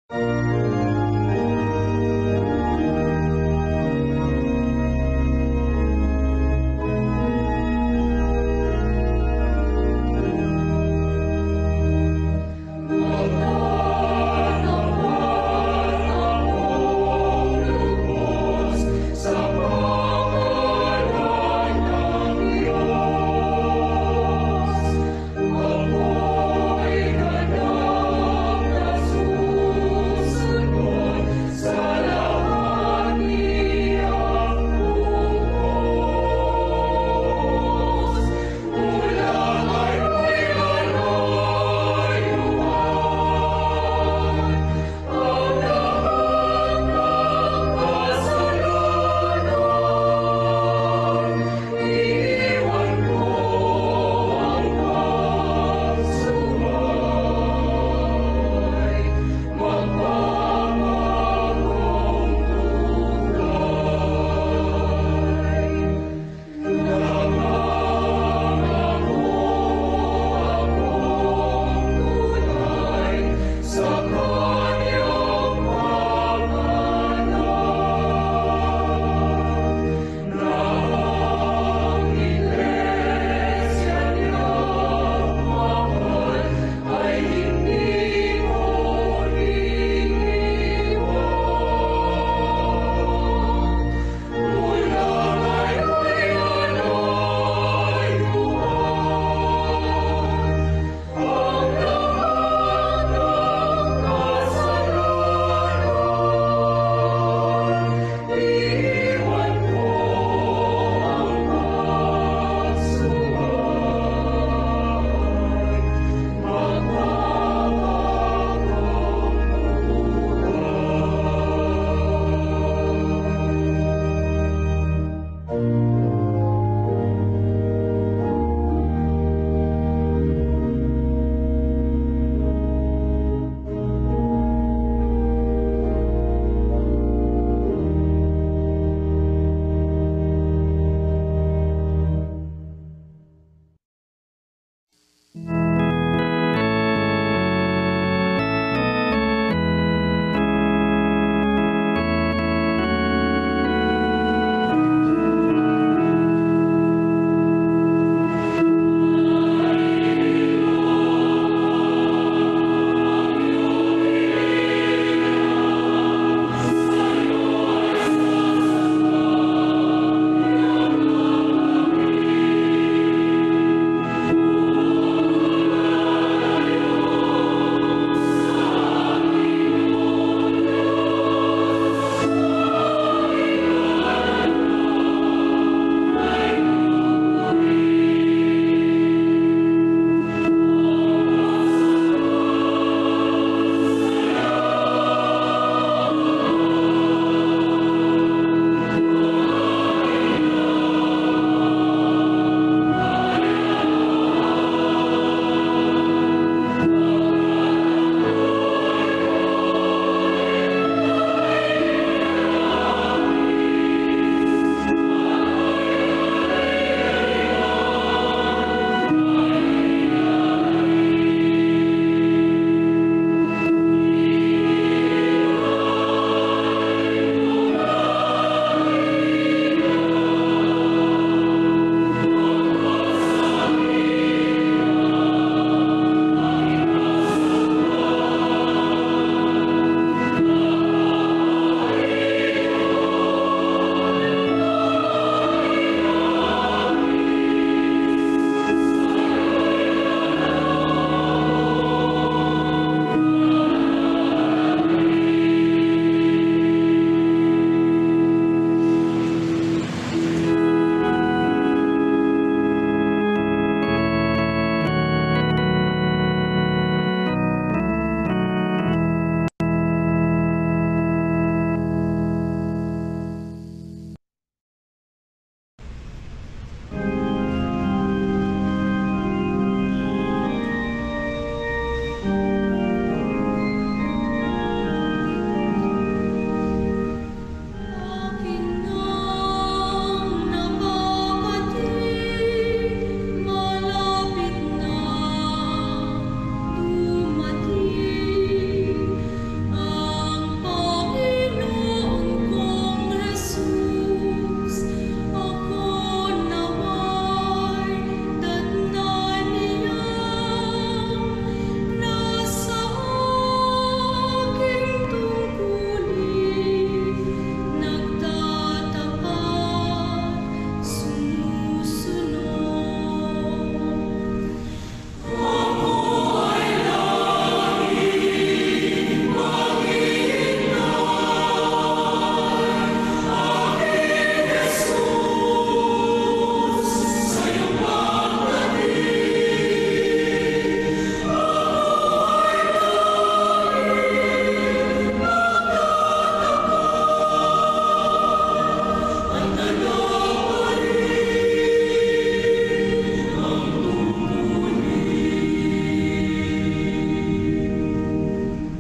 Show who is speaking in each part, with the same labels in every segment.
Speaker 1: Ako'y ganap na susunod.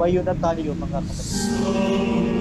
Speaker 1: Sumayo na tayo, mga kapatid.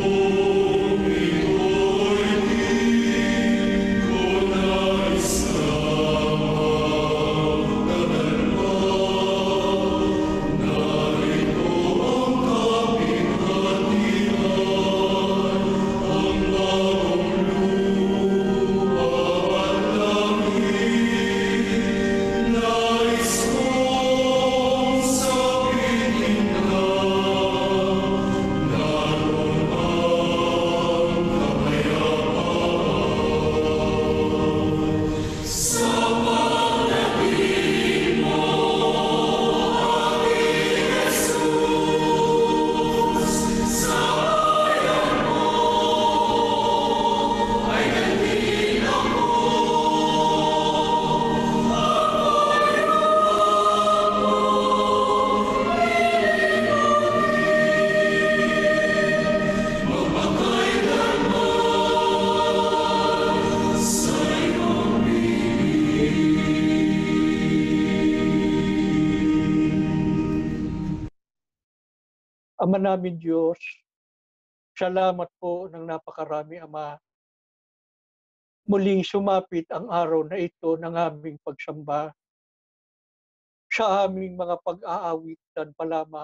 Speaker 1: Ama namin Diyos, salamat po ng napakarami, Ama. Muling sumapit ang araw na ito ng aming pagsamba. Sa aming mga pag-aawitan pa lamang,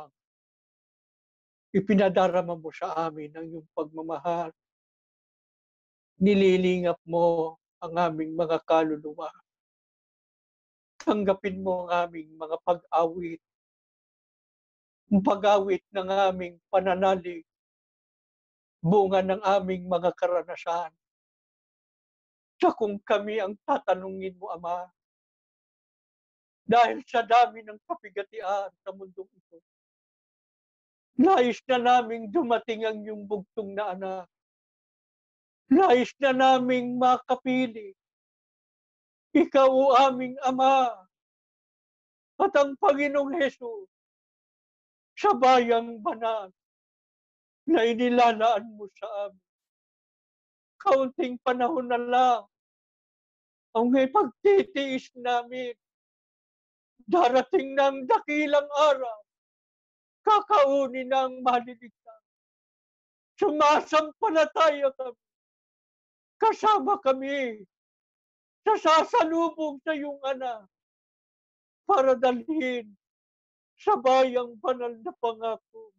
Speaker 1: ipinadarama mo sa amin ang iyong pagmamahal. Nililingap mo ang aming mga kaluluwa. Tanggapin mo ang aming mga pag-awit, ang pag-awit ng aming pananalig, bunga ng aming mga karanasan. Sa kung kami ang tatanungin mo, Ama, dahil sa dami ng kapigatian sa mundong ito, nais na naming dumating ang iyong bugtong na anak. Nais na naming makapili. Ikaw o aming Ama at ang Panginoong Hesus sa bayang banal na inilalaan mo sa amin. Kaunting panahon na lang ang may pagtitiis namin. Darating ng dakilang araw, kakaunin ng maliligtas. Sumasampalataya kami. Kasama kami sa sasalubong sa iyong anak para dalhin sa bayang banal na pangako.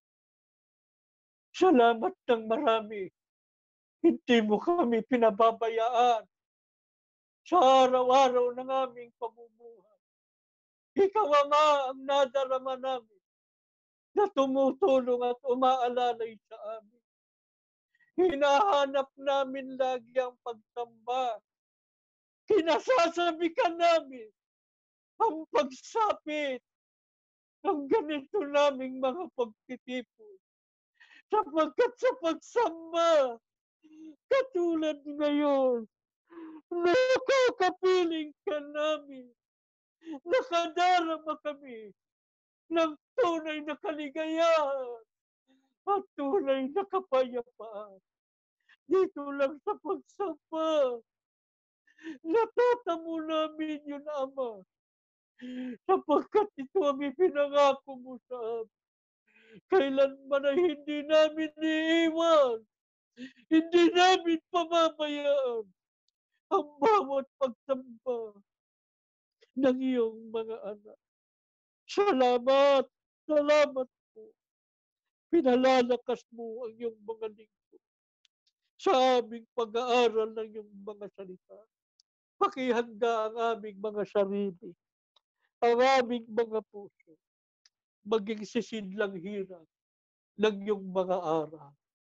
Speaker 1: Salamat ng marami. Hindi mo kami pinababayaan sa araw-araw ng aming pamumuhay. Ikaw, Ama, ang nadarama namin na tumutulong at umaalalay sa amin. Hinahanap namin lagi ang pagsamba. Kinasasabikan namin ang pagsapit ng ganito naming mga pagtitipon. Sapagkat sa pagsamba, katulad ngayon, nakakapiling ka namin. Nakadarama kami ng tunay na kaligayahan at tunay na kapayapaan. Dito lang sa pagsamba, natatamo namin yun, Ama, sapagkat ito ang ipinangako mo sa amin. Kailanman ay hindi namin iiwan, hindi namin pamamayaan ang bawat pagsamba ng iyong mga anak. Salamat, salamat po. Pinalalakas mo ang iyong mga lingkod sa aming pag-aaral ng iyong mga salita. Pakihanda ang aming mga sarili, ang aming mga puso, maging sisidlang hirap ng iyong mga aral.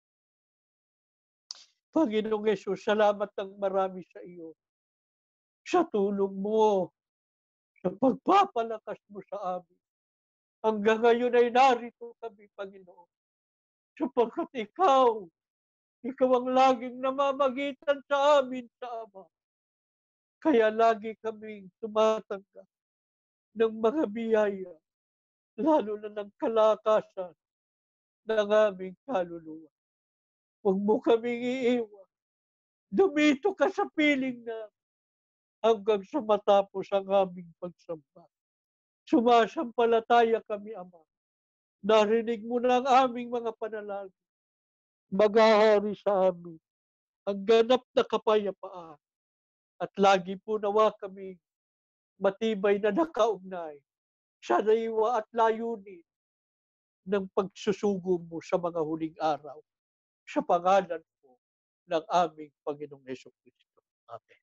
Speaker 1: Panginoong Yesus, salamat ng marami sa iyo sa tulong mo, sa pagpapalakas mo sa amin. Hanggang ngayon ay narito kami, Panginoon, sapagkat ikaw ang laging namamagitan sa amin sa Ama. Kaya lagi kaming tumatanggap ng mga biyaya, lalo na ng kalakasan ng aming kaluluwa. Huwag mo kaming iiwan. Dumito ka sa piling na hanggang sa matapos ang aming pagsamba. Sumasampalataya kami, Ama, Narinig mo na ang aming mga panalangin. Maghahari sa amin ang ganap na kapayapaan at lagi po nawa kami matibay na nakaugnay sa naiwa at layunin ng pagsusugo mo sa mga huling araw sa pangalan po ng aming Panginoong Hesukristo. Amen.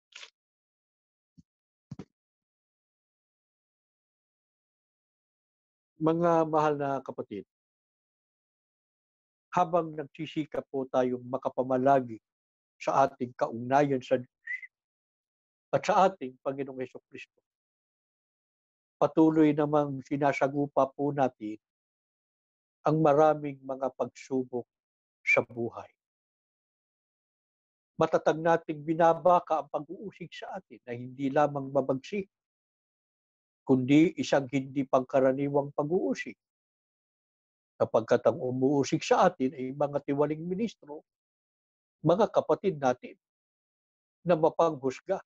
Speaker 1: Mga mahal na kapatid, habang nagsisikap po tayong makapamalagi sa ating kaugnayan sa Diyos at sa ating Panginoong Hesukristo, patuloy namang sinasagupa po natin ang maraming mga pagsubok sa buhay. Matatag nating binabaka ang pag-uusig sa atin na hindi lamang mabagsik, kundi isang hindi pangkaraniwang pag-uusig. Kapagkat ang umuusig sa atin ay mga tiwaling ministro, mga kapatid natin na mapanghusga.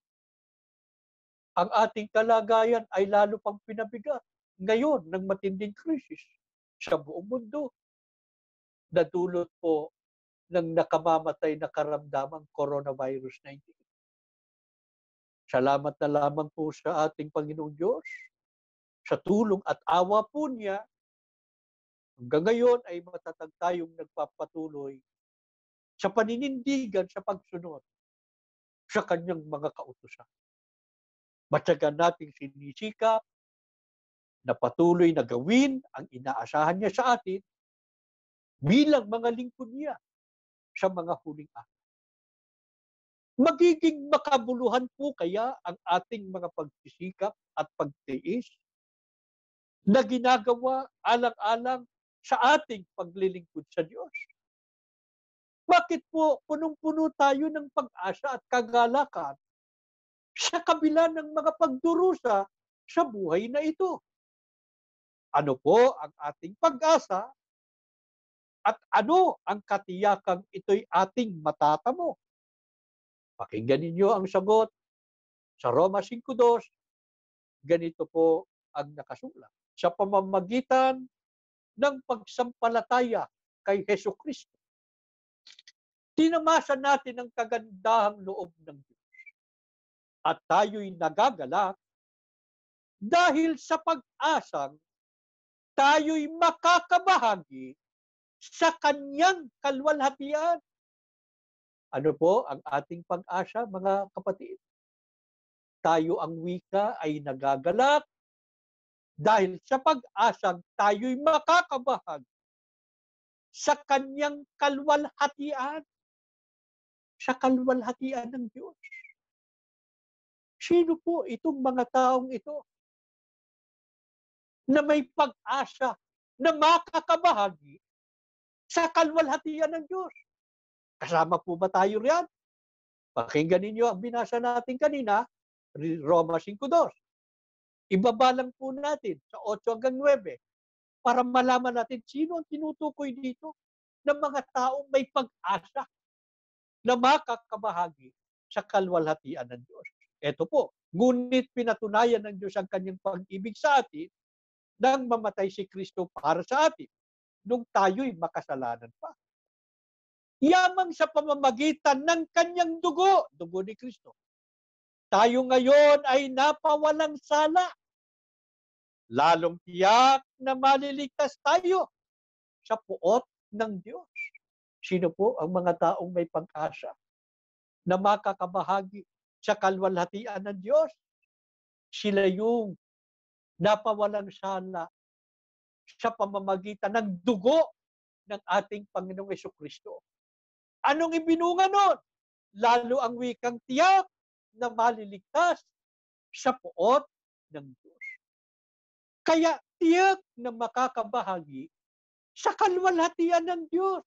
Speaker 1: Ang ating kalagayan ay lalo pang pinabigat ngayon ng matinding krisis sa buong mundo na dulot po ng nakamamatay na karamdamang coronavirus 19. Salamat na lamang po sa ating Panginoong Diyos, sa tulong at awa po niya, hanggang ngayon ay matatag tayong nagpapatuloy sa paninindigan sa pagsunod sa kanyang mga kautusan. Matyagan nating sinisikap na patuloy na gawin ang inaasahan niya sa atin bilang mga lingkod niya sa mga huling araw. Magiging makabuluhan po kaya ang ating mga pagsisikap at pagtiis na ginagawa alang-alang sa ating paglilingkod sa Diyos. Bakit po punong-puno tayo ng pag-asa at kagalakan sa kabila ng mga pagdurusa sa buhay na ito? Ano po ang ating pag-asa at ano ang katiyakang ito'y ating matatamo? Pakinggan ninyo ang sagot sa Roma 5:2. Ganito po ang nakasulat. Sa pamamagitan ng pagsampalataya kay Hesukristo, tinamasan natin ang kagandahang loob ng Diyos. At tayo'y nagagalak dahil sa pag-asang tayo'y makakabahagi sa kanyang kalwalhatian. Ano po ang ating pag-asa, mga kapatid? Tayo ang wika ay nagagalak dahil sa pag-asang tayo'y makakabahagi sa kanyang kalwalhatian. Sa kalwalhatian ng Diyos. Sino po itong mga taong ito na may pag-asa na makakabahagi sa kalwalhatian ng Diyos? Kasama po ba tayo riyan? Pakinggan ninyo ang binasa natin kanina, Roma 5:2. Ibaba lang po natin sa 8 hanggang 9 para malaman natin sino ang tinutukoy dito ng mga taong may pag-asa na makakabahagi sa kalwalhatian ng Diyos. Ito po, ngunit pinatunayan ng Diyos ang kanyang pag-ibig sa atin nang mamatay si Kristo para sa atin nung tayo'y makasalanan pa. Yamang sa pamamagitan ng kanyang dugo ni Kristo, tayo ngayon ay napawalang sala. Lalong tiyak na maliligtas tayo sa puot ng Diyos. Sino po ang mga taong may pag-asa na makakabahagi sa kalwalhatian ng Diyos? Sila yung napawalang sala sa pamamagitan ng dugo ng ating Panginoong Hesukristo. Anong ibinunga nun? Lalo ang wikang tiyak na maliligtas sa puot ng Diyos. Kaya tiyak na makakabahagi sa kalwalhatian ng Diyos.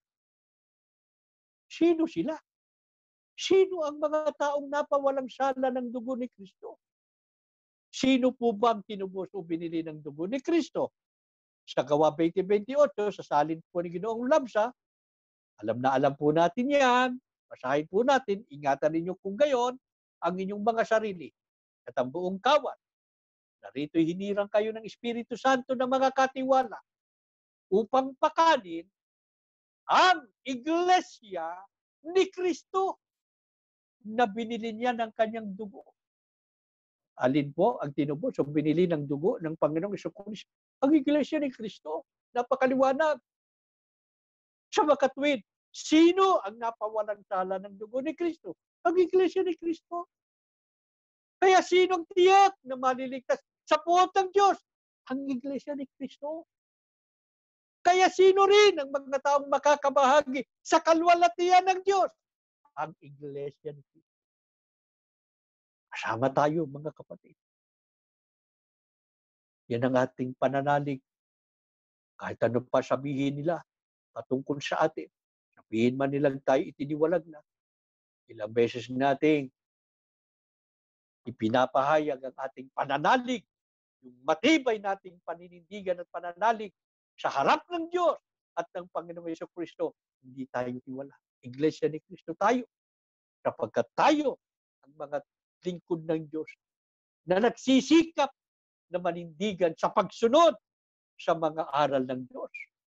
Speaker 1: Sino sila? Sino ang mga taong napawalang sala ng dugo ni Kristo? Sino po ba ang tinubos o binili ng dugo ni Kristo? Sa Gawa 20:28, sa salin po ni Ginoong Labsa, alam na alam po natin yan, basahin po natin, ingatan ninyo kung gayon ang inyong mga sarili at ang buong kawan. Narito'y hinirang kayo ng Espiritu Santo na mga katiwala upang pakanin ang iglesia ni Kristo na binili niya ng kanyang dugo. Alin po ang tinubos o binili ng dugo ng Panginoong Jesucristo? Ang iglesia ni Kristo. Napakaliwanag. Sa makatwid, sino ang napawalang sala ng dugo ni Kristo? Ang iglesia ni Kristo. Kaya sinong tiyak na maliligtas sa puot ng Diyos? Ang iglesia ni Kristo. Kaya sino rin ang mga taong makakabahagi sa kalwalatian ng Diyos? Ang iglesia ni Kristo. Kasama tayo, mga kapatid. Yan ang ating pananalig. Kahit ano pa sabihin nila patungkol sa atin, sabihin man nilang tayo itiniwalag na, ilang beses nating ipinapahayag ang ating pananalig, yung matibay nating paninindigan at pananalig sa harap ng Diyos at ng Panginoong Jesucristo, hindi tayo tiwala. Iglesia ni Kristo tayo, kapagkat tayo ang mga lingkod ng Diyos na nagsisikap na manindigan sa pagsunod sa mga aral ng Diyos.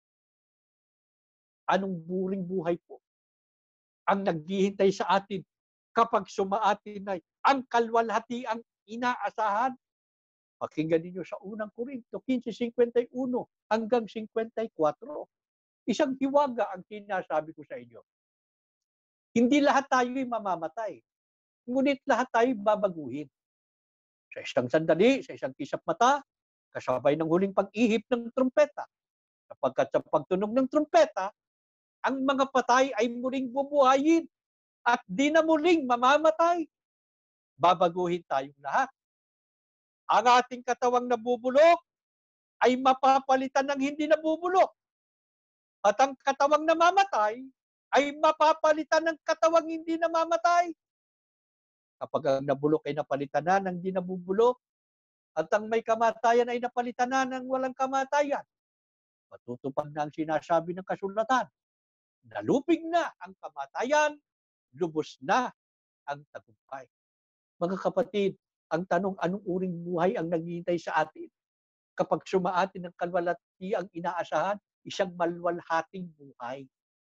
Speaker 1: Anong buring buhay po ang naghihintay sa atin kapag sumaatin ay ang kalwalhatiang inaasahan? Pakinggan ninyo sa unang Korinto 15:51 hanggang 54. Isang hiwaga ang sinasabi ko sa inyo. Hindi lahat tayo'y mamamatay, ngunit lahat tayo'y babaguhin. Sa isang sandali, sa isang kisap mata, kasabay ng huling pag-ihip ng trumpeta. Sapagkat sa pagtunog ng trumpeta, ang mga patay ay muling bubuhayin at di na muling mamamatay. Babaguhin tayong lahat. Ang ating katawang nabubulok ay mapapalitan ng hindi nabubulok. At ang katawang namamatay ay mapapalitan ng katawang hindi namamatay. Kapag ang nabulok ay napalitan na ng hindi nabubulok, at ang may kamatayan ay napalitan na ng walang kamatayan, matutupad na ang sinasabi ng kasulatan. Nalupig na ang kamatayan, lubos na ang tagumpay. Mga kapatid, ang tanong, anong uring buhay ang naghihintay sa atin? Kapag sumaatin ng kalwalati ang inaasahan, isang malwalhating buhay.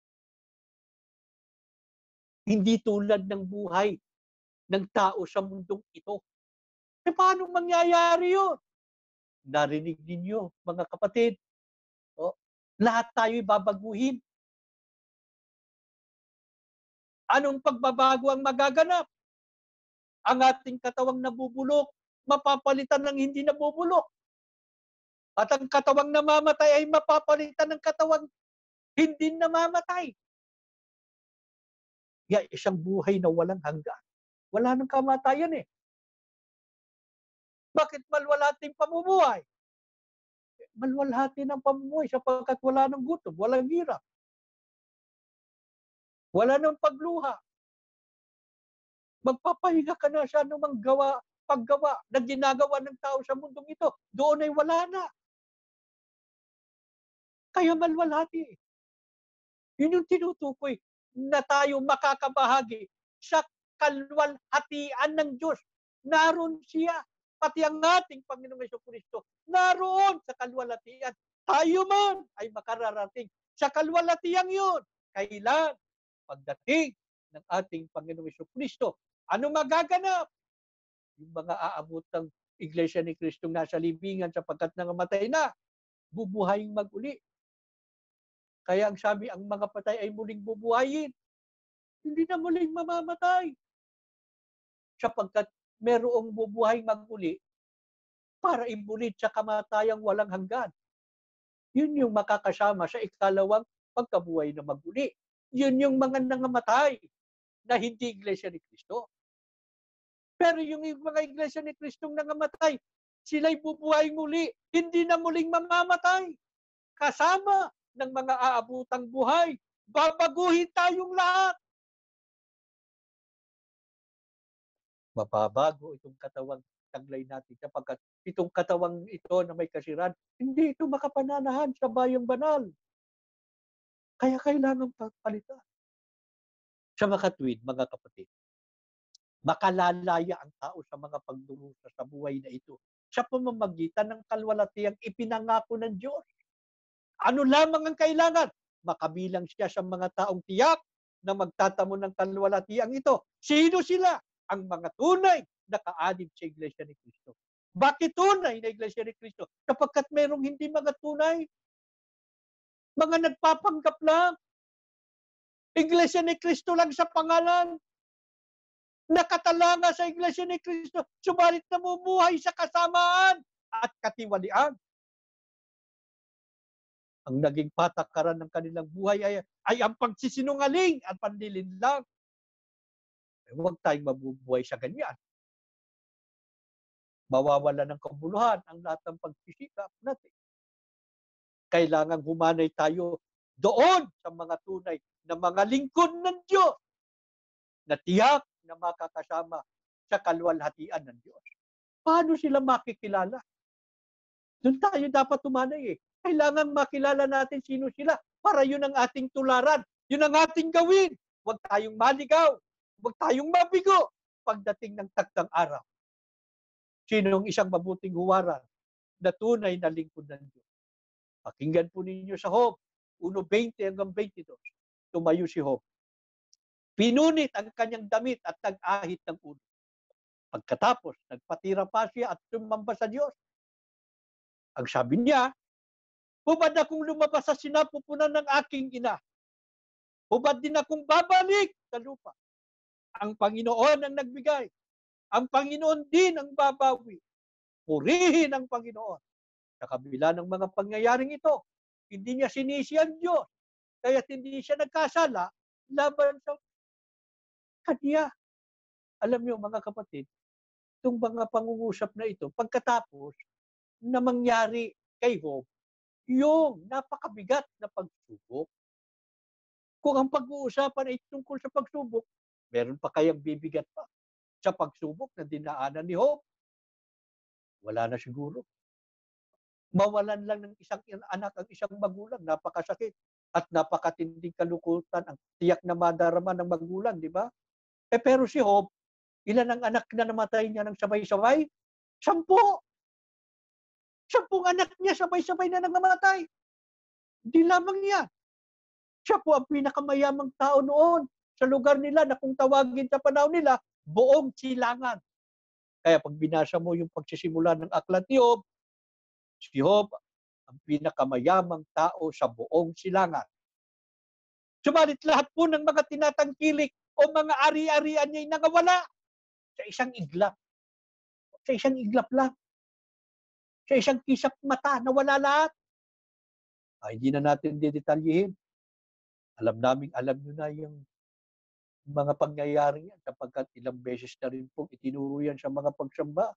Speaker 1: Hindi tulad ng buhay ng tao sa mundong ito. E paano mangyayari yun? Narinig ninyo, mga kapatid, lahat tayo'y babaguhin. Anong pagbabago ang magaganap? Ang ating katawang nabubulok, mapapalitan ng hindi nabubulok. At ang katawang namamatay ay mapapalitan ng katawang hindi namamatay. Kaya isang buhay na walang hanggan. Wala nang kamatayan eh. Bakit malwalhating pamumuhay? Malwalhati ng pamumuhay sapagkat wala nang gutom, walang hirap. Wala nang pagluha. Magpapahinga ka na sa anumang paggawa na ginagawa ng tao sa mundong ito. Doon ay wala na. Kaya malwalhati. Yun yung tinutukoy na tayo makakabahagi sa kalwalhatian ng Diyos. Naroon siya. Pati ang ating Panginoong Jesucristo naroon sa kalwalhatian. Tayo man ay makararating sa kalwalhatian yun. Kailan? Pagdating ng ating Panginoong Jesucristo. Ano magaganap? Yung mga aabot ng Iglesia ni Cristo nasa libingan sapagkat nangamatay na, bubuhayin mag-uli. Kaya ang sabi, ang mga patay ay muling bubuhayin. Hindi na muling mamamatay. Sapagkat merong bubuhay mag-uli para ibulit sa kamatayang walang hanggan. Yun yung makakasama sa ikalawang pagkabuhay na mag-uli. Yun yung mga nangamatay na hindi Iglesia ni Cristo. Pero yung mga Iglesia ni Cristo nangamatay, sila'y bubuhay muli, hindi na muling mamamatay. Kasama ng mga aabutang buhay, babaguhin tayong lahat. Mababago itong katawang taglay natin sapagkat itong katawang ito na may kasiran, hindi ito makapananahan sa bayang banal. Kaya kailangan palitan. Sa makatwid, mga kapatid, makalalaya ang tao sa mga pagdurusa sa buhay na ito sa pamamagitan ng kalwalatiang ipinangako ng Diyos. Ano lamang ang kailangan? Makabilang siya sa mga taong tiyak na magtatamo ng kalwalatiang ito. Sino sila? Ang mga tunay na kaanib sa Iglesia ni Cristo. Bakit tunay na Iglesia ni Cristo? Kapagkat merong hindi mga tunay, mga nagpapanggap lang. Iglesia ni Cristo lang sa pangalan. Nakatalanga sa Iglesia ni Cristo, subalit namumuhay sa kasamaan at katiwalian. Ang naging patakaran ng kanilang buhay ay ang pagsisinungaling at panlilinlang. Huwag tayong mabubuhay sa ganyan. Mawawala ng kabuluhan ang lahat ng pagsisikap natin. Kailangan humanay tayo doon sa mga tunay na mga lingkod ng Diyos na tiyak na makakasama sa kalwalhatian ng Diyos. Paano sila makikilala? Doon tayo dapat tumanay eh. Kailangan makilala natin sino sila para yun ang ating tularan. Yun ang ating gawin. Huwag tayong maligaw. Huwag tayong mabigo pagdating ng takdang araw. Sinong isang mabuting huwaran na tunay na lingkod ng Diyos? Pakinggan po ninyo sa Job 1:20 hanggang 22. Tumayo si Job. Pinunit ang kanyang damit at nag-ahit ng ulo. Pagkatapos, nagpatira pa siya at sumamba sa Diyos. Ang sabi niya, hubad akong lumabas sa sinapupunan ng aking ina. Hubad din akong babalik sa lupa. Ang Panginoon ang nagbigay. Ang Panginoon din ang babawi. Purihin ang Panginoon. Sa kabila ng mga pangyayaring ito, hindi niya sinisi ang Diyos. Kaya hindi siya nagkasala laban sa kanya. Alam niyo mga kapatid, itong mga pangungusap na ito, pagkatapos na mangyari kay Job, yung napakabigat na pagsubok. Kung ang pag-uusapan ay tungkol sa pagsubok, meron pa kayang bibigat pa sa pagsubok na dinaanan ni Job? Wala na siguro. Mawalan lang ng isang anak ang isang magulang, napakasakit at napakatinding kalukutan ang tiyak na madarama ng magulang, di ba? Pero si Job, ilan ang anak na namatay niya ng sabay-sabay? 10. 10 anak niya sabay-sabay na namatay. Hindi lamang yan. Siya po ang pinakamayamang tao noon sa lugar nila na kung tawagin sa panahon nila, buong silangan. Kaya pag binasa mo yung pagsisimula ng aklat ni Job, si Job ang pinakamayamang tao sa buong silangan. Subalit lahat po ng mga tinatangkilik o mga ari-arian niya ay nagawala sa isang iglap. Sa isang iglap lang. Sa isang kisap mata, nawala lahat. Hindi na natin didetalyihin. Alam nyo na yung mga pangyayari yan sapagkat ilang beses na rin pong itinuro yan sa mga pagsamba.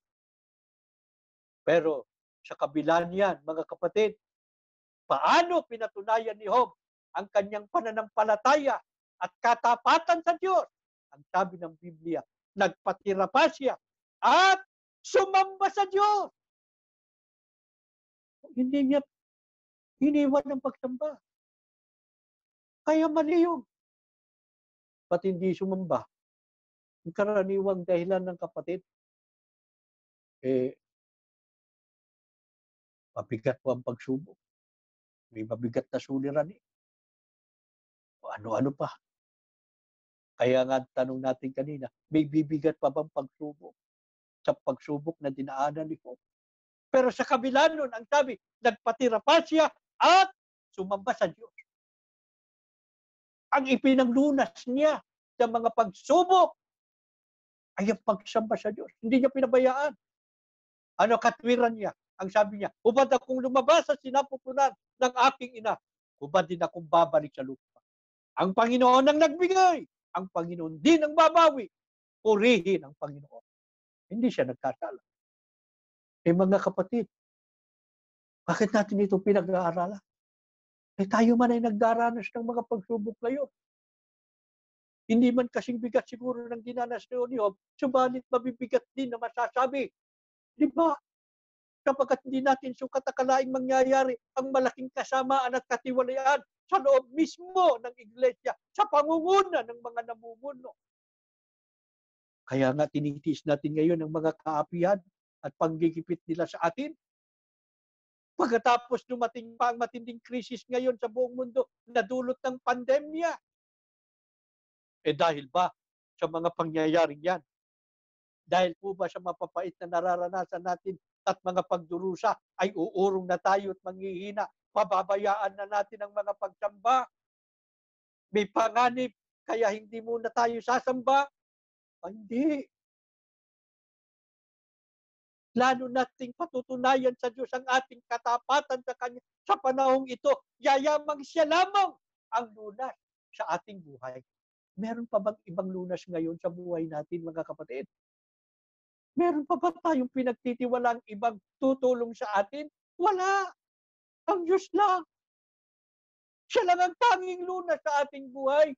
Speaker 1: Pero sa kabila niyan, mga kapatid, paano pinatunayan ni Job ang kanyang pananampalataya at katapatan sa Diyos? Ang sabi ng Biblia, nagpatira pa siya at sumamba sa Diyos. Hindi niya iniwan ng pagsamba. Kaya mali yun. Ba't hindi sumamba? Ang karaniwang dahilan ng kapatid, mabigat po ang pagsubok. May mabigat na suliranin. O ano-ano pa. Kaya nga tanong natin kanina, may bibigat pa bang pagsubok? Sa pagsubok na dinaanan ni Job. Pero sa kabila nun, ang sabi, nagpatira pa siya at sumamba sa Diyos. Ang ipinanglunas niya sa mga pagsubok ay ang pagsamba sa Diyos. Hindi niya pinabayaan. Ano katwiran niya? Ang sabi niya, hubad akong lumabas sa sinapupunan ng aking ina. Hubad din akong babalik sa lupa. Ang Panginoon ang nagbigay. Ang Panginoon din ang babawi. Purihin ang Panginoon. Hindi siya nagkasala. Mga kapatid, bakit natin ito pinag-aaralan? Tayo man ay nagdaranas ng mga pagsubok ngayon. Hindi man kasing bigat siguro ng dinanas ni Job, subalit mabibigat din na masasabi. Di ba? Kapagkat hindi natin sukat akalaing mangyayari ang malaking kasamaan at katiwalian sa loob mismo ng iglesia, sa pangunguna ng mga namumuno. Kaya nga tinitiis natin ngayon ang mga kaapihan at panggigipit nila sa atin. Pagkatapos dumating pa ang matinding krisis ngayon sa buong mundo na dulot ng pandemya. Dahil ba sa mga pangyayaring yan? Dahil po ba sa mapapait na nararanasan natin at mga pagdurusa ay uurong na tayo at manghihina? Pababayaan na natin ang mga pagsamba? May panganib, kaya hindi muna tayo sasamba? Hindi. Lalo nating patutunayan sa Diyos ang ating katapatan sa Kanya sa panahong ito. Yayamang siya lamang ang lunas sa ating buhay. Meron pa bang ibang lunas ngayon sa buhay natin, mga kapatid? Meron pa ba tayong pinagtitiwalang ibang tutulong sa atin? Wala. Ang Diyos lang. Siya lang ang tanging lunas sa ating buhay.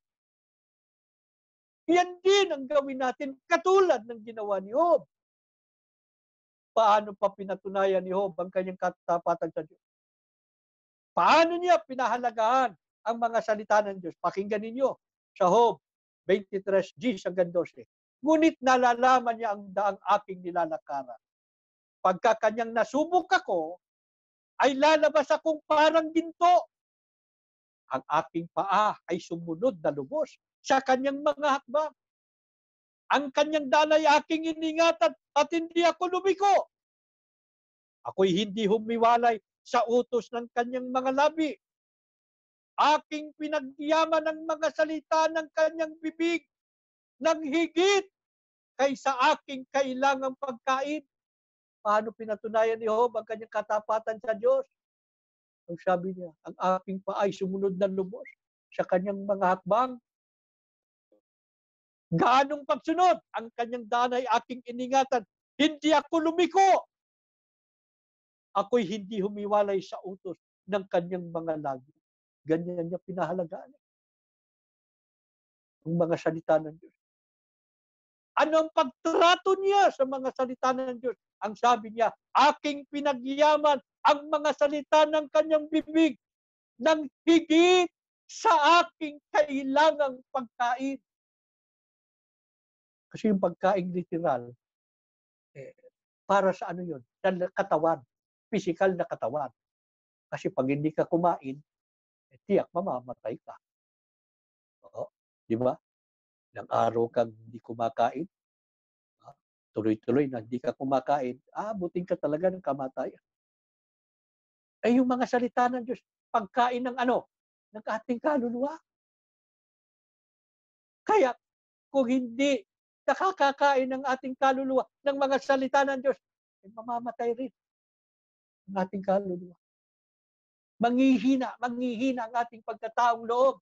Speaker 1: Yan din ang gawin natin katulad ng ginawa ni Job. Paano pa pinatunayan ni Job ang kanyang katapatan sa Diyos? Paano niya pinahalagahan ang mga salita ng Diyos? Pakinggan ninyo sa Job 23:10 hanggang 12. Ngunit nalalaman niya ang daang aking nilalakaran. Pagka kanyang nasubok ako, ay lalabas akong parang ginto. Ang aking paa ay sumunod na lubos sa kanyang mga hakbang. Ang kanyang danay aking iningatan at hindi ako lumiko. Ako'y hindi humiwalay sa utos ng kanyang mga labi. Aking pinagyaman ang mga salita ng kanyang bibig ng higit kaysa aking kailangang pagkain. Paano pinatunayan ni Job ang kanyang katapatan sa Diyos? Ang sabi niya, ang aking paa ay sumunod na lubos sa kanyang mga hakbang. Gaanong pagsunod? Ang kanyang danay aking iningatan. Hindi ako lumiko. Ako'y hindi humiwalay sa utos ng kanyang mga labi. Ganyan niya pinahalagaan ang mga salita ng Diyos. Ano ang pagtrato niya sa mga salita ng Diyos? Ang sabi niya, aking pinagyaman ang mga salita ng kanyang bibig ng higit sa aking kailangang pagkain. Kasi yung pagkain literal, para sa ano yun? Sa katawan. Physical na katawan. Kasi pag hindi ka kumain, tiyak mamamatay ka. Oo. Di ba? Ilang araw kang hindi kumakain, tuloy-tuloy na hindi ka kumakain, abutin ka talaga ng kamatayan. Yung mga salita ng Diyos, pagkain ng ano? Ng ating kaluluwa. Kaya kung hindi nakakakain ng ating kaluluwa ng mga salita ng Diyos, mamamatay rin ang ating kaluluwa. Manghihina ang ating pagkataong loob.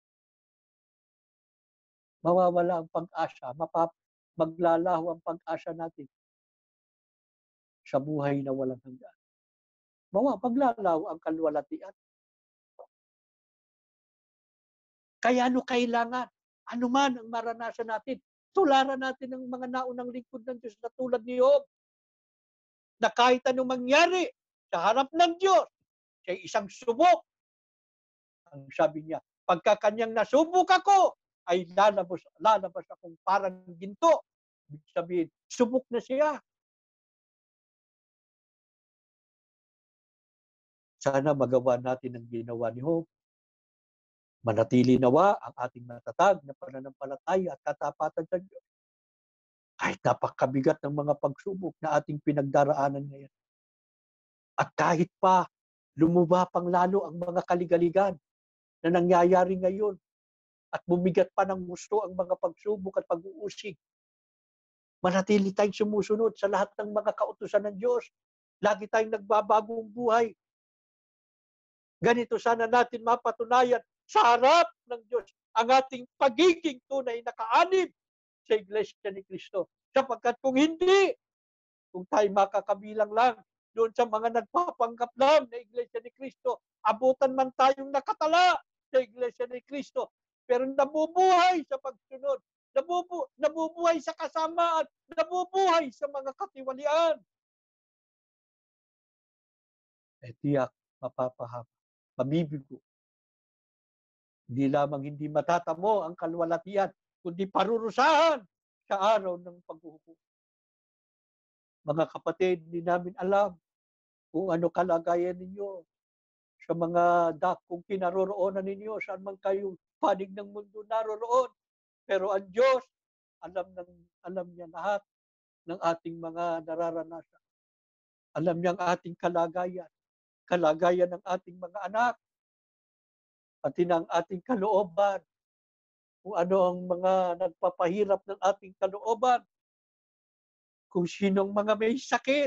Speaker 1: Mawawala ang pag-asa, maglalaho ang pag-asa natin sa buhay na walang hanggan. Maglalaho ang kalwalatian. Kaya kailangan, anuman ang maranasan natin, tularan natin ang mga naunang lingkod ng Diyos na tulad ni Job, na kahit anong mangyari sa harap ng Diyos, siya isang subok. Ang sabi niya, pagka kanyang nasubok ako, ay lalabas akong parang ginto. Ibig sabihin, subok na siya. Sana magawa natin ang ginawa ni Job. Manatili nawa ang ating matatag na pananampalataya at katapatan sa Diyos. Kahit napakabigat ng mga pagsubok na ating pinagdaraanan ngayon. At kahit pa lumuba pang lalo ang mga kaligaligan na nangyayari ngayon at bumigat pa ng gusto ang mga pagsubok at pag-uusig, manatili tayong sumusunod sa lahat ng mga kautusan ng Diyos. Lagi tayong nagbabagong buhay. Ganito sana natin mapatunayan sa harap ng Diyos ang ating pagiging tunay na kaanib sa Iglesia ni Cristo. Sapagkat kung hindi, kung tayo makakabilang lang doon sa mga nagpapanggap lang na Iglesia ni Cristo, abutan man tayong nakatala sa Iglesia ni Cristo, pero nabubuhay sa pagsunod, nabubuhay sa kasamaan, nabubuhay sa mga katiwalian. Tiyak, mapapahaba, mabibigo. Hindi lamang hindi matatamo ang kalwalatian, kundi parurusahan sa araw ng paghuhukom. Mga kapatid, hindi namin alam kung ano kalagayan ninyo sa mga dakong kinaroroonan ninyo, saan man kayo panig ng mundo naroroon. Pero ang Diyos, alam niya lahat ng ating mga nararanasan. Alam niya ang ating kalagayan, kalagayan ng ating mga anak, pati ng ating kalooban, kung ano ang mga nagpapahirap ng ating kalooban, kung sinong mga may sakit.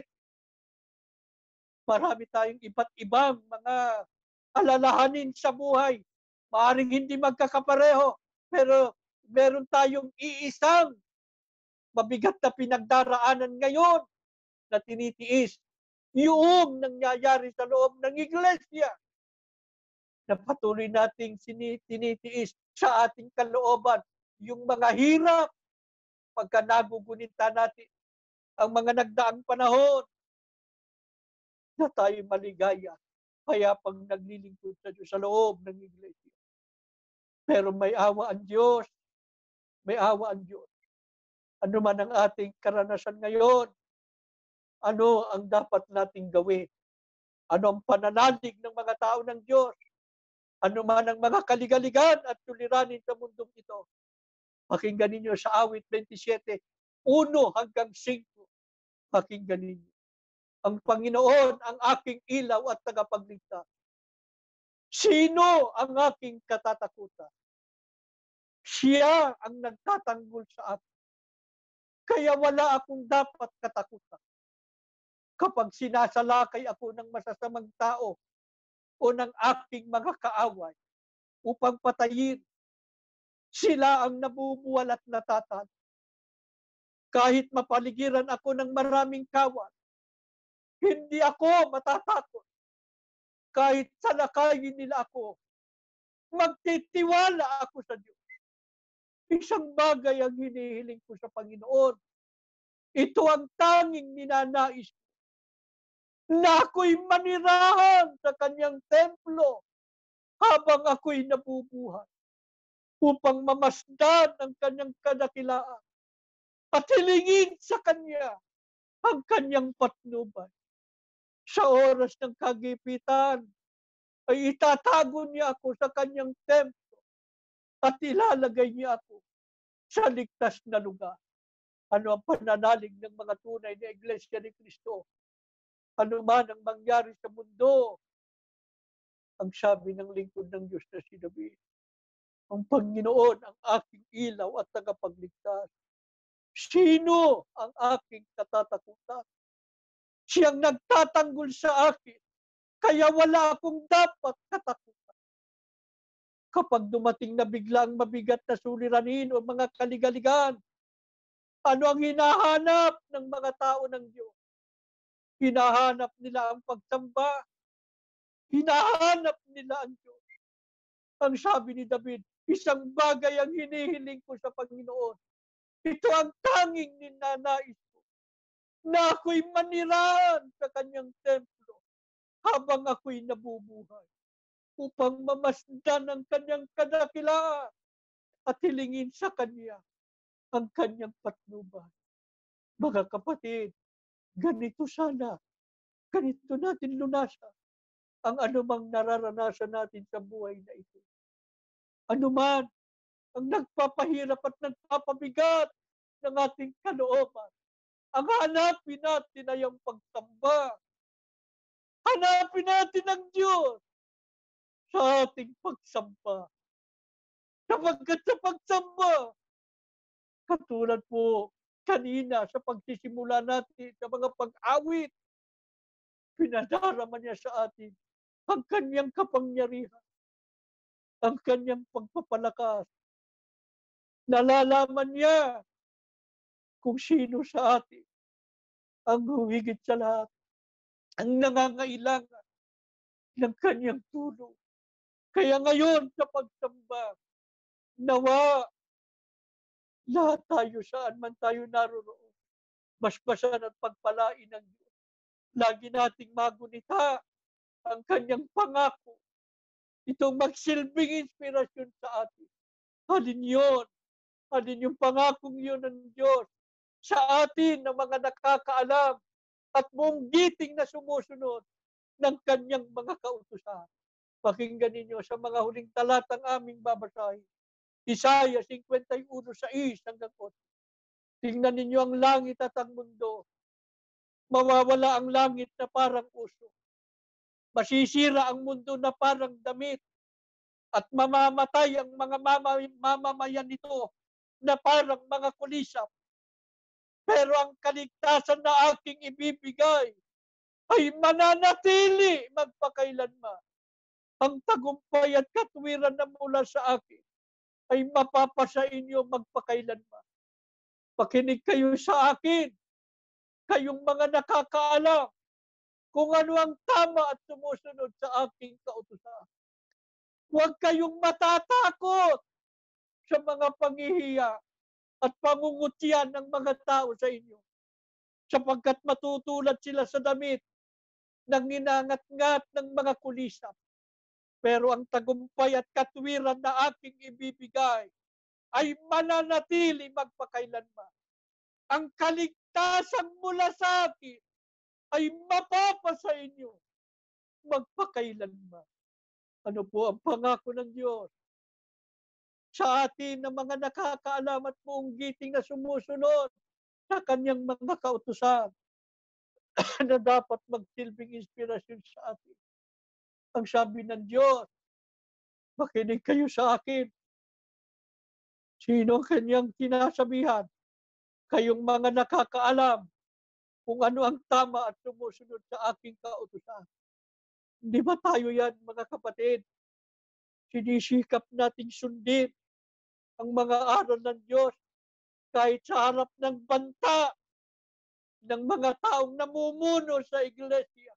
Speaker 1: Marami tayong iba't ibang mga alalahanin sa buhay. Maaaring hindi magkakapareho, pero meron tayong iisang mabigat na pinagdaraanan ngayon na tinitiis. Yung nangyayari sa loob ng iglesia na patuloy nating tinitiis sa ating kalooban. Yung mga hirap, pagka nagugunita natin ang mga nagdaang panahon na tayo maligaya. Kaya pag naglilingkod sa Diyos sa loob ng iglesia. Pero may awa ang Diyos. May awa ang Diyos. Ano man ang ating karanasan ngayon, ano ang dapat nating gawin? Ano ang pananalig ng mga tao ng Diyos? Ano man ang mga kaligaligan at suliranin sa mundong ito? Pakinggan ninyo sa awit 27, 1-5. Pakinggan ninyo. Ang Panginoon ang aking ilaw at tagapagligtas. Sino ang aking katatakutan? Siya ang nagtatanggol sa akin. Kaya wala akong dapat katakutan. Kapag sinasalakay ako ng masasamang tao o ng aking mga kaaway upang patayin, sila ang nabubuwal at natatan. Kahit mapaligiran ako ng maraming kawal, hindi ako matatakot. Kahit salakayin nila ako, magtitiwala ako sa Diyos. Isang bagay ang hinihiling ko sa Panginoon. Ito ang tanging ninanais ko, na ako'y manirahan sa kanyang templo habang ako'y nabubuhay, upang mamasdan ang kanyang kadakilaan at hilingin sa kanya ang kanyang patnubay. Sa oras ng kagipitan, ay itatago niya ako sa kanyang templo at ilalagay niya ako sa ligtas na lugar. Ano ang pananalig ng mga tunay na Iglesia ni Cristo? Ano man ang mangyari sa mundo, ang sabi ng lingkod ng Diyos na si David, ang Panginoon ang aking ilaw at tagapagligtas. Sino ang aking katatakutan? Siyang nagtatanggol sa akin, kaya wala akong dapat katakutan. Kapag dumating na biglang mabigat na suliranin o mga kaligaligan, ano ang hinahanap ng mga tao ng Diyos? Hinahanap nila ang pagsamba. Hinahanap nila ang Diyos. Ang sabi ni David, isang bagay ang hinihiling ko sa Panginoon. Ito ang tanging ninanais ko, na ako'y manirahan sa kanyang templo habang ako'y nabubuhay, upang mamasdan ang kanyang kadakilaan at hilingin sa kanya ang kanyang patnubay. Mga kapatid, ganito sana, ganito natin lunasan ang anumang nararanasan natin sa buhay na ito. Ano man ang nagpapahirap at nagpapabigat ng ating kalooban, ang hanapin natin ay ang pagsamba. Hanapin natin ang Diyos sa ating pagsamba. Sapagkat sa pagsamba, katulad po kanina sa pagsisimula natin sa mga pag-awit, pinadarama niya sa atin ang kanyang kapangyarihan, ang kanyang pagpapalakas. Nalalaman niya kung sino sa atin ang humigit sa lahat, ang nangangailangan ng kanyang tulong. Kaya ngayon sa pagsamba, nawa lahat tayo saan man tayo naroroon, basbasan at pagpalain ng Diyos. Lagi nating magunita ang kanyang pangako. Itong magsilbing inspirasyon sa atin. Halin yun? Halin yung pangakong yun ng Diyos sa atin na mga nakakaalam at buong giting na sumusunod ng kanyang mga kautusan. Pakinggan ninyo sa mga huling talatang aming babasahin. Isaiah 51:6-8. Tingnan ninyo ang langit at ang mundo. Mawawala ang langit na parang uso. Masisira ang mundo na parang damit. At mamamatay ang mga mamamayan nito na parang mga kulisap. Pero ang kaligtasan na aking ibibigay ay mananatili magpakailanman. Ang tagumpay at katwiran na mula sa akin ay mapapasa inyo magpakailanman. Pakinig kayo sa akin, kayong mga nakakaalam kung ano ang tama at sumusunod sa aking kautusan. Huwag kayong matatakot sa mga panghihiya at pangungutya ng mga tao sa inyo, sapagkat matutulad sila sa damit ng inangat-ngat ng mga kulisap. Pero ang tagumpay at katwiran na aking ibibigay ay mananatili magpakailanman. Ang kaligtasan mula sa akin ay mapapasa inyo magpakailanman. Ano po ang pangako ng Diyos sa atin na mga nakakaalam at buong giting na sumusunod sa kanyang mga kautusan na dapat magsilbing inspirasyon sa atin? Ang sabi ng Diyos, makinig kayo sa akin. Sino ang kanyang sinasabihan? Kayong mga nakakaalam kung ano ang tama at sumusunod sa aking kautusan. Hindi ba tayo yan, mga kapatid? Sinisikap nating sundin ang mga aral ng Diyos kahit sa harap ng banta ng mga taong namumuno sa iglesia.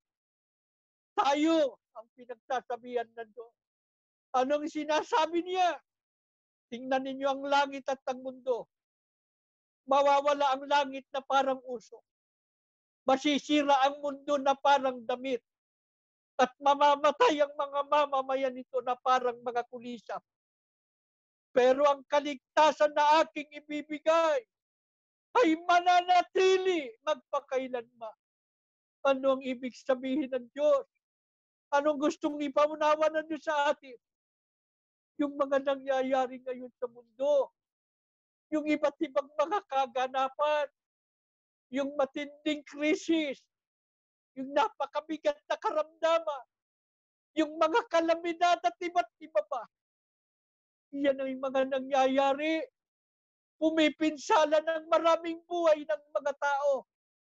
Speaker 1: Tayo ang pinagsasabihan ng Diyos. Anong sinasabi niya? Tingnan ninyo ang langit at ang mundo. Mawawala ang langit na parang usok. Masisira ang mundo na parang damit. At mamamatay ang mga mamamayan nito na parang mga kulisap. Pero ang kaligtasan na aking ibibigay ay mananatili magpakailanman. Ano ang ibig sabihin ng Diyos? Anong gustong ipamunawa ng Diyos sa atin? Yung mga nangyayari ngayon sa mundo, yung iba't ibang mga kaganapan, yung matinding krisis, yung napakabigat na karamdaman, yung mga kalamidad at iba't iba pa. Yan ay mga nangyayari. Pumipinsala ng maraming buhay ng mga tao.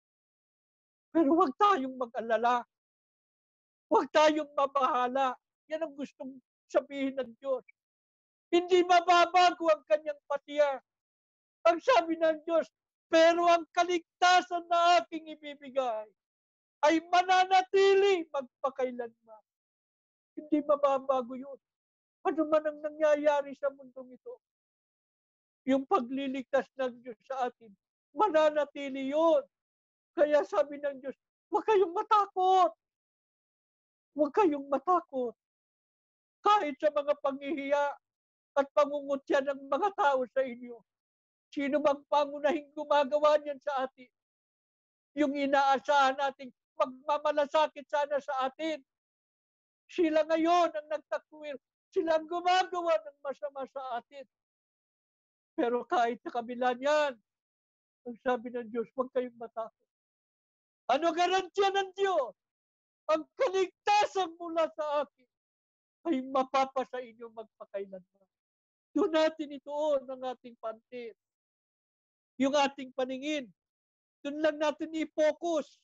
Speaker 1: Pero huwag tayong mag-alala. Huwag tayong mabahala. Yan ang gustong sabihin ng Diyos. Hindi mababago ang kanyang patiya. Ang sabi ng Diyos, pero ang kaligtasan na aking ibibigay ay mananatili magpakailanman. Hindi mababago yun. Ano man ang nangyayari sa mundong ito, yung pagliligtas ng Diyos sa atin, mananatili yun. Kaya sabi ng Diyos, huwag kayong matakot. Huwag kayong matakot. Kahit sa mga panghihiya at pangungutya ng mga tao sa inyo, sino bang pangunahing gumagawa niyan sa atin? Yung inaasahan nating magmamalasakit sana sa atin. Sila ngayon ang nagtakwil. Sila ang gumagawa ng masama sa atin. Pero kahit sa kabila niyan, ang sabi ng Diyos, huwag kayong matakot. Ano garantiya ng Diyos? Ang kaligtasan mula sa akin ay mapapasa inyo magpakailanman. Doon natin ituon ang ating pantin. Yung ating paningin. Doon lang natin i-focus.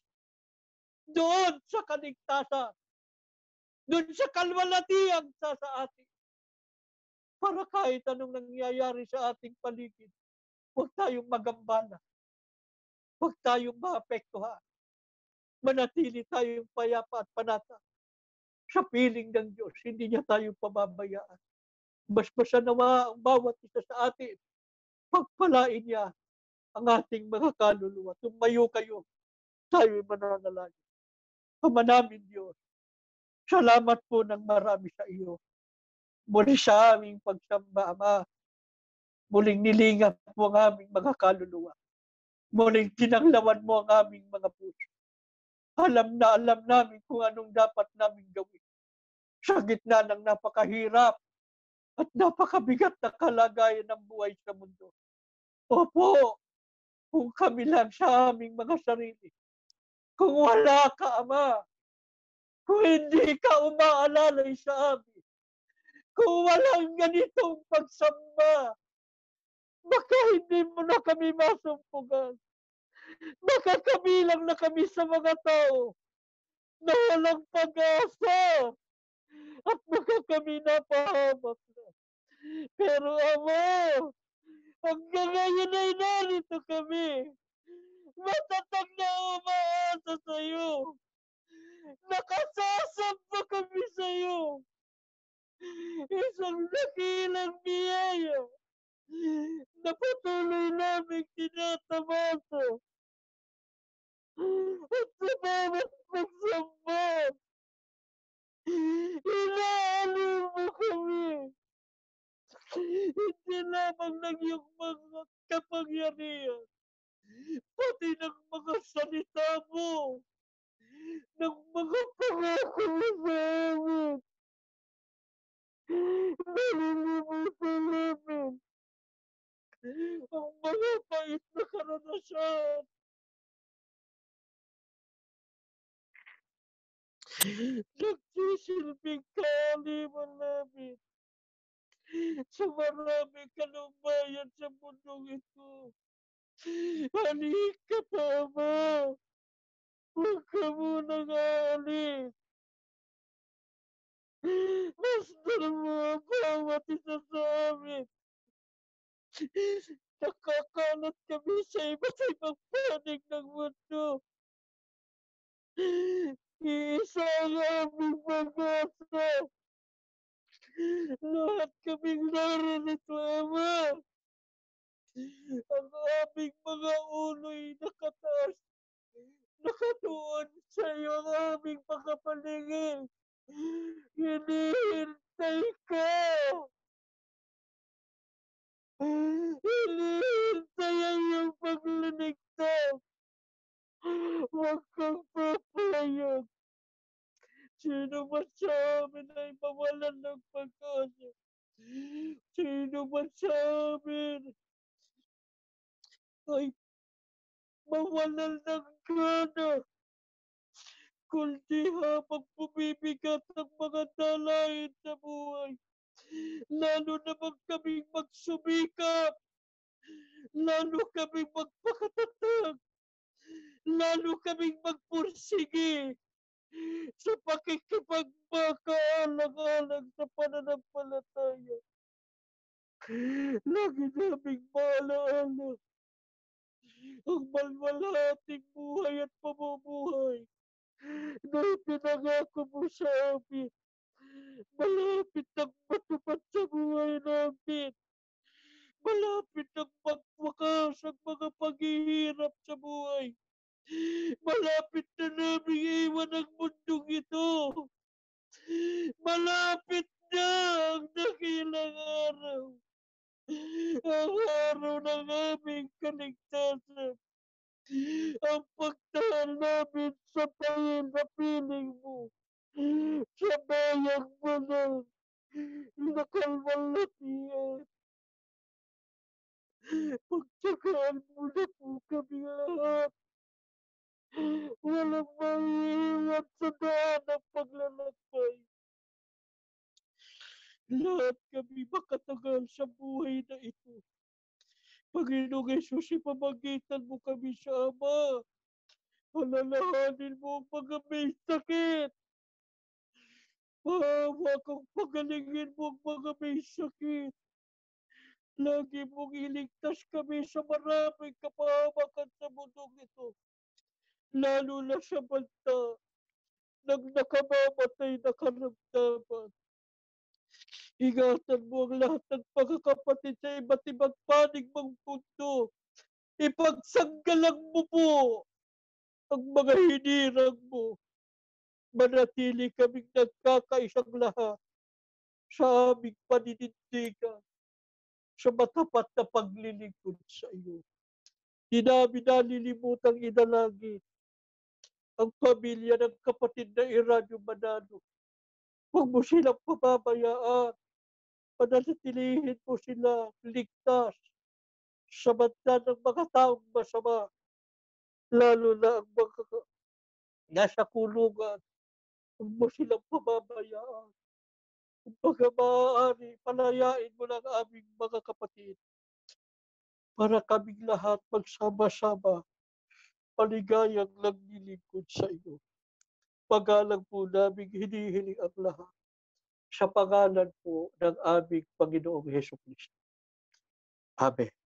Speaker 1: Doon sa kaligtasan. Doon sa kalwalatiang sa atin. Para kahit anong nangyayari sa ating paligid, huwag tayong magambala. Huwag tayong maapektuhan. Manatili tayong payapa at panata sa piling ng Diyos. Hindi niya tayo pababayaan. Basbasa nawa ang bawat isa sa atin. Pagpalain niya ang ating mga kaluluwa. Tumayo kayo. Tayo'y mananalangin. Ama namin Diyos, salamat po ng marami sa iyo. Muli sa aming pagsamba, Ama. Muling nilingap mo ang aming mga kaluluwa. Muling tinanglawan mo ang aming mga puso. alam namin kung anong dapat naming gawin sa gitna ng napakahirap at napakabigat na kalagayan ng buhay sa mundo. Opo, kung kami lang sa aming mga sarili. Kung wala ka, Ama, kung hindi ka umaalalay sa amin, kung walang ganitong pagsamba, baka hindi mo na kami masumpugan. Baka kabilang na kami sa mga tao na walang pag-asa at baka kami napahamak na. Pero Ama, hanggang ngayon ay narito kami. Matatag na umaasa sa iyo. Nakasasamba kami sa iyo. Isang dakilang biyaya na patuloy naming tinatamasa. At sa bawat pagsamba, inaaliw mo kami. Hindi lamang ng iyong mga kapangyarihan, pati ng mga salita mo, ng mga pangako mo sa amin. Nalilimutan namin ang mga pait na karanasan. Nagsisilbing kaaliwan namin sa maraming kalubayan sa mundong ito. Halika pa, Ama. Huwag ka munang aalis. Masdan mo ang bawat isa sa amin. Nakakalat kami sa iba't ibang panig ng mundo. Iisa ang aming pag-asa. Lahat kaming naririto, Ama. Ang aming mga ulo'y nakataas, nakatuon sa iyo ang aming pagkapaligid. Hinihintay ka. Hinihintay ang iyong pagliligtas. Huwag kang papayag. Sino man sa amin ay mawalan ng pag-asa. Sino man sa amin ay mawalan ng gana. Kundi habang bumibigat ang mga dalahin sa buhay, lalo naman kaming magsumikap, lalo kaming magpakatatag, lalo kaming magpursige sa pakikipagmakaalang-alang sa pananampalataya. Lagi naming maalaala ang malwalhating buhay at pamumuhay na ipinangako mo sa amin. Malapit ang matupad sa buhay namin. Malapit ang magwakas ang mga paghihirap sa buhay. Malapit na namin iwan ang mundong ito. Malapit na ang dakilang araw. Ang araw ng aming kaligtasan. Ang pagdahal namin sa piling mo. Sa bayang mo na kalwalhatian. Pagtsagaan mo na po kami lahat. Walang maiiwan sa daan ng paglalakbay. Lahat kami makatagal sa buhay na ito. Panginoong Yesus, ipamagitan mo kami sa Ama. Alalahanin mo ang mga may sakit. Maawa kang pagalingin mo ang mga may sakit. Lagi mong iligtas kami sa maraming kapahamakan sa mundong ito. Lalo na sa banta ng nakamamatay na karamdaman. Ingatan mo ang lahat ng pagkakapatid sa iba't ibang panig ng mundo. Ipagsanggalang mo po ang mga hinirang mo. Manatili kaming nagkakaisang lahat sa aming paninindigan sa matapat na paglilingkod sa iyo. Di namin nalilimutang idalangin ang pamilya ng kapatid na Eranio Manalo. Huwag mo silang pababayaan. Panatilihin mo sila ligtas sa banta ng mga taong masama, lalo na ang mga nasa kulungan. Huwag mo silang pababayaan. Kumbaga maaari, palayain mo lang aming mga kapatid para kaming lahat magsama-sama, maligayang naglilingkod sa iyo. Pagalang po naming hinihiling ang lahat sa pangalan po ng aming Panginoong Hesukristo. Amen.